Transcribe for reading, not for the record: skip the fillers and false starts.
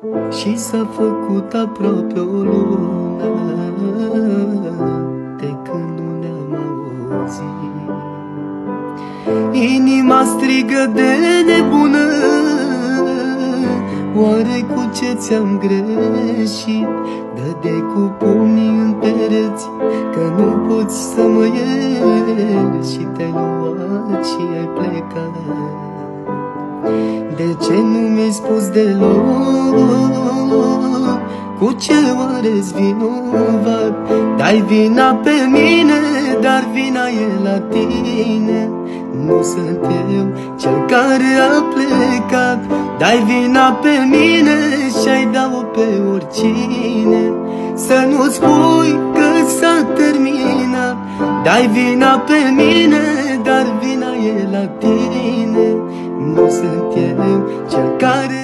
și s-a făcut aproape o lună de când nu ne-am auzit. Inima strigă de nebună, oare cu ce ți-am greșit? Dă-de cu pumnii în pereți, că nu poți să mă ierți. Și te-ai luat și ai plecat. De ce nu mi-ai spus deloc? Cu ce oare-s vinovat? Dai vina pe mine, dar vina e la tine. Nu sunt eu cel care a plecat. Dai vina pe mine și-ai da-o pe oricine. Să nu spui că s-a terminat. Dai vina pe mine, dar vina e la tine. Nu sunt eu cel care